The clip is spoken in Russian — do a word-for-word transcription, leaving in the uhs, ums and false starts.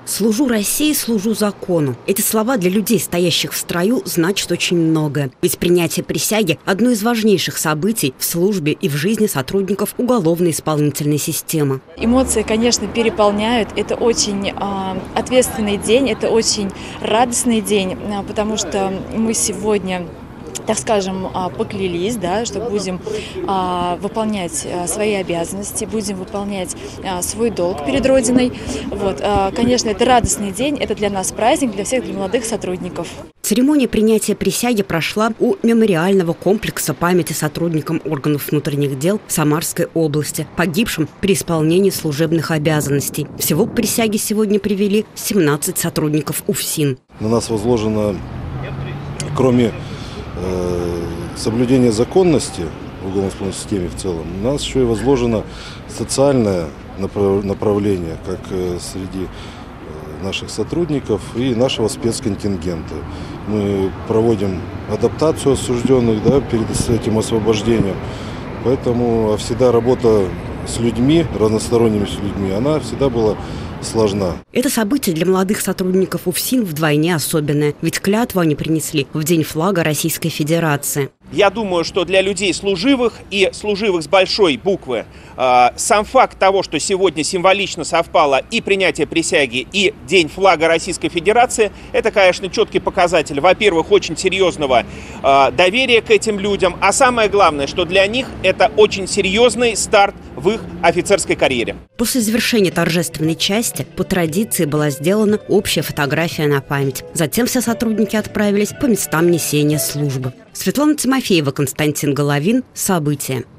«Служу России, служу закону». Эти слова для людей, стоящих в строю, значат очень многое. Ведь принятие присяги – одно из важнейших событий в службе и в жизни сотрудников уголовно-исполнительной системы. Эмоции, конечно, переполняют. Это очень э, ответственный день, это очень радостный день, э, потому что мы сегодня, так скажем, поклялись, да, что будем а, выполнять а, свои обязанности, будем выполнять а, свой долг перед Родиной. Вот, а, конечно, это радостный день, это для нас праздник, для всех, для молодых сотрудников. Церемония принятия присяги прошла у мемориального комплекса памяти сотрудникам органов внутренних дел Самарской области, погибшим при исполнении служебных обязанностей. Всего к присяге сегодня привели семнадцать сотрудников УФСИН. На нас возложено, кроме соблюдение законности в уголовно-исполнительной системе в целом, у нас еще и возложено социальное направление, как среди наших сотрудников и нашего спецконтингента. Мы проводим адаптацию осужденных, да, перед этим освобождением, поэтому всегда работа с людьми, разносторонними с людьми, она всегда была сложна. Это событие для молодых сотрудников УФСИН вдвойне особенное, ведь клятву они принесли в День флага Российской Федерации. Я думаю, что для людей служивых и служивых с большой буквы э, сам факт того, что сегодня символично совпало и принятие присяги, и День флага Российской Федерации, это, конечно, четкий показатель, во-первых, очень серьезного э, доверия к этим людям, а самое главное, что для них это очень серьезный старт в их офицерской карьере. После завершения торжественной части по традиции была сделана общая фотография на память. Затем все сотрудники отправились по местам несения службы. Светлана Тимофеева, Константин Головин. События.